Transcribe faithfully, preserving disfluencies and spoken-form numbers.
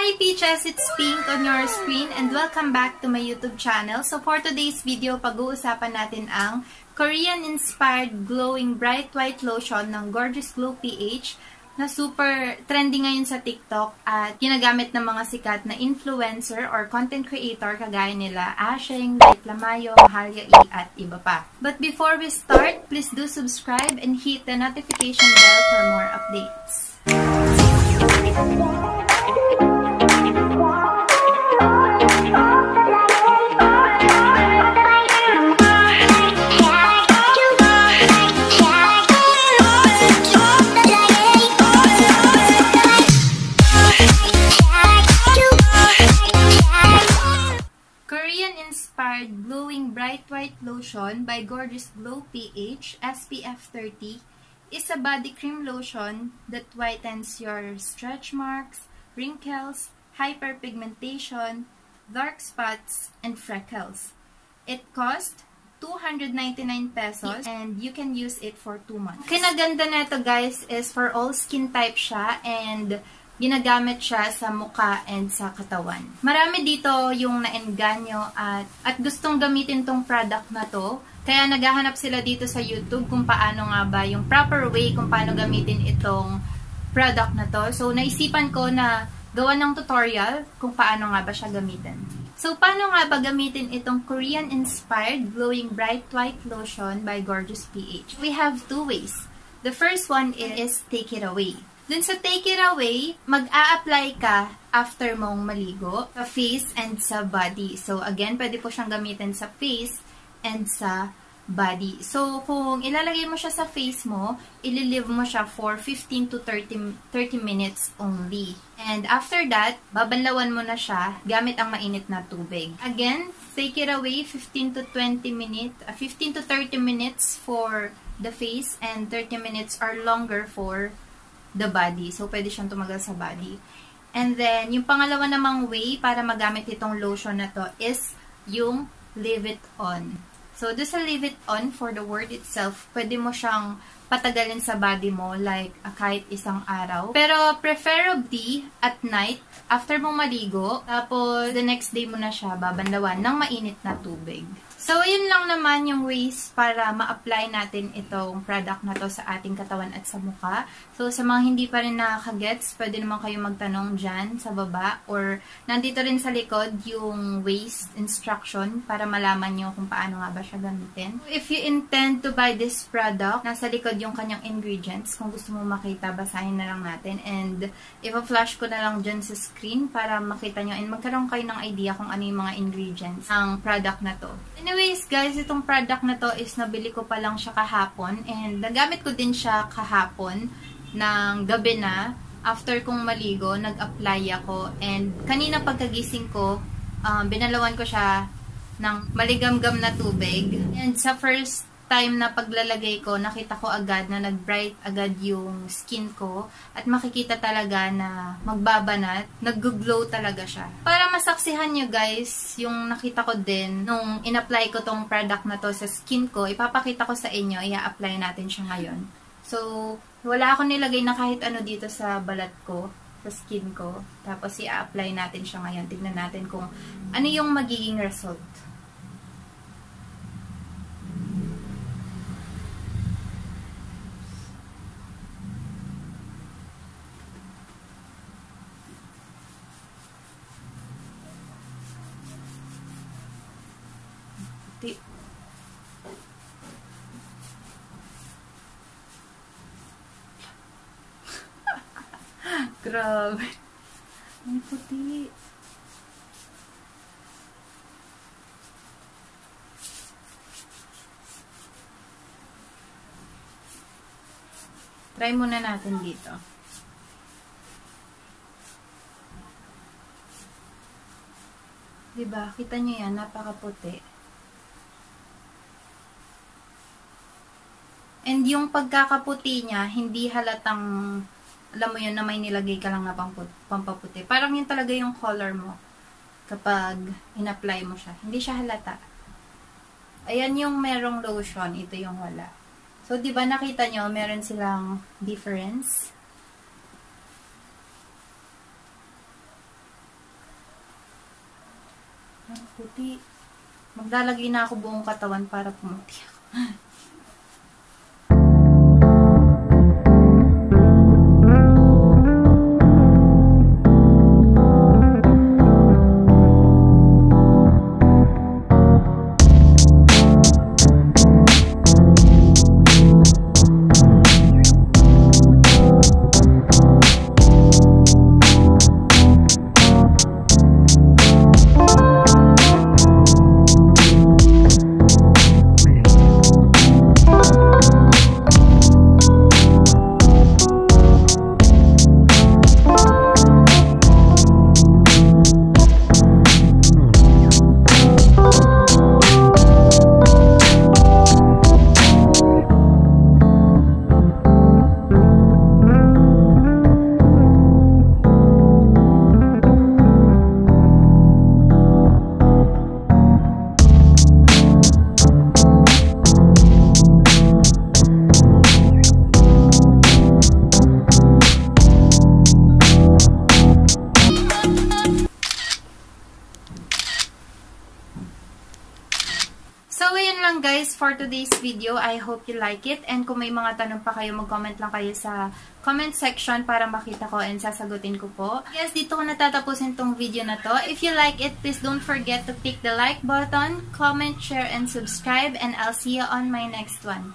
Hi Peaches! It's Pink on your screen and welcome back to my YouTube channel. So for today's video, pag-uusapan natin ang Korean-inspired glowing bright white lotion ng Gorgeous Glow P H na super trending ngayon sa TikTok at ginagamit ng mga sikat na influencer or content creator kagaya nila Asheng, Light Lamayo, Mahalia E at iba pa. But before we start, please do subscribe and hit the notification bell for more updates. Korean-inspired glowing bright white lotion by Gorgeous Glow P H S P F thirty is a body cream lotion that whitens your stretch marks, wrinkles, hyperpigmentation, dark spots, and freckles. It cost two hundred ninety-nine pesos and you can use it for two months. Kinaganda nito guys is for all skin type siya and ginagamit siya sa mukha and sa katawan. Marami dito yung naengganyo at, at gustong gamitin tong product na to. Kaya naghahanap sila dito sa YouTube kung paano nga ba yung proper way kung paano gamitin itong product na to. So, naisipan ko na gawa ng tutorial kung paano nga ba siya gamitin. So, paano nga ba gamitin itong Korean-inspired glowing bright white lotion by Gorgeous P H? We have two ways. The first one is take it away. Dun sa take it away, mag-a-apply ka after mong maligo sa face and sa body. So, again, pwede po siyang gamitin sa face and sa body. So, kung ilalagay mo siya sa face mo, ililive mo siya for fifteen to thirty minutes only. And after that, babanlawan mo na siya gamit ang mainit na tubig. Again, take it away fifteen to twenty minutes, uh, fifteen to thirty minutes for the face and thirty minutes or longer for the body. So, pwede siyang tumagal sa body. And then, yung pangalawa namang way para magamit itong lotion na to is yung leave it on. So, doon sa leave it on, for the word itself, pwede mo siyang patagalin sa body mo like uh, kahit isang araw. Pero, preferably at night, after mong maligo, tapos the next day mo na siya babanlawan ng mainit na tubig. So, yun lang naman yung ways para ma-apply natin itong product na to sa ating katawan at sa mukha. So, sa mga hindi pa rin nakakagets, pwede naman kayo magtanong dyan sa baba or nandito rin sa likod yung ways instruction para malaman nyo kung paano nga ba siya gamitin. So, if you intend to buy this product, nasa likod yung kanyang ingredients. Kung gusto mo makita, basahin na lang natin. And, ipa-flash ko na lang dyan sa screen para makita nyo and magkaroon kayo ng idea kung ano yung mga ingredients ng product na to. Anyways, guys, itong product na to is nabili ko pa lang siya kahapon and nagamit ko din siya kahapon ng gabi na. After kong maligo, nag-apply ako and kanina pagkagising ko, um, binalawan ko siya ng maligamgam na tubig. And sa first time na paglalagay ko, nakita ko agad na nag-bright agad yung skin ko at makikita talaga na magbabanat, nag-glow talaga siya. Para masaksihan nyo guys, yung nakita ko din nung in-apply ko tong product na to sa skin ko, ipapakita ko sa inyo, i-apply natin siya ngayon. So, wala ako nilagay na kahit ano dito sa balat ko, sa skin ko. Tapos i-apply natin siya ngayon. Tignan natin kung ano yung magiging result. Grabe. Ang puti. Try muna natin dito. Diba? Kita nyo yan? Napakaputi. And yung pagkakaputi niya, hindi halatang alam mo yun na may nilagay ka lang na pampaputi. Parang yun talaga yung color mo kapag in-apply mo siya. Hindi siya halata. Ayan yung merong lotion. Ito yung wala. So, di ba nakita nyo, meron silang difference. puti. Maglalagay na ako buong katawan para pumuti ako. So, yun lang guys for today's video. I hope you like it. And kung may mga tanong pa kayo, mag-comment lang kayo sa comment section para makita ko and sasagutin ko po. Yes, dito ko natatapusin tong video na to. If you like it, please don't forget to click the like button, comment, share, and subscribe. And I'll see you on my next one.